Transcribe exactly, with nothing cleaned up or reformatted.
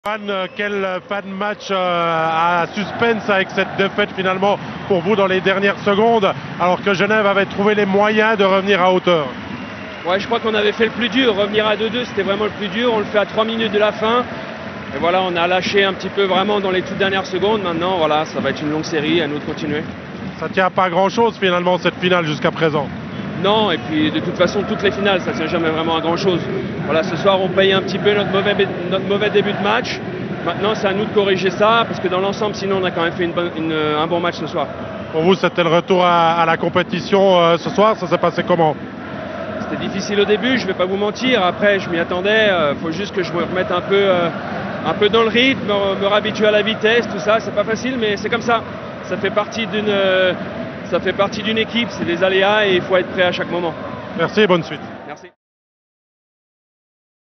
Fan, quel fan match euh, à suspense avec cette défaite finalement pour vous dans les dernières secondes, alors que Genève avait trouvé les moyens de revenir à hauteur. Ouais, je crois qu'on avait fait le plus dur. Revenir à deux deux, c'était vraiment le plus dur. On le fait à trois minutes de la fin. Et voilà, on a lâché un petit peu vraiment dans les toutes dernières secondes. Maintenant, voilà, ça va être une longue série, à nous de continuer. Ça tient pas grand chose finalement cette finale jusqu'à présent. Non, et puis de toute façon, toutes les finales, ça tient jamais vraiment à grand chose. Voilà, ce soir, on paye un petit peu notre mauvais, notre mauvais début de match. Maintenant, c'est à nous de corriger ça, parce que dans l'ensemble, sinon, on a quand même fait une bonne, une, un bon match ce soir. Pour vous, c'était le retour à, à la compétition euh, ce soir. Ça s'est passé comment? C'était difficile au début, je vais pas vous mentir. Après, je m'y attendais. Il euh, faut juste que je me remette un peu, euh, un peu dans le rythme, me, me réhabituer à la vitesse, tout ça. C'est pas facile, mais c'est comme ça. Ça fait partie d'une, euh, ça fait partie d'une équipe. C'est des aléas et il faut être prêt à chaque moment. Merci et bonne suite.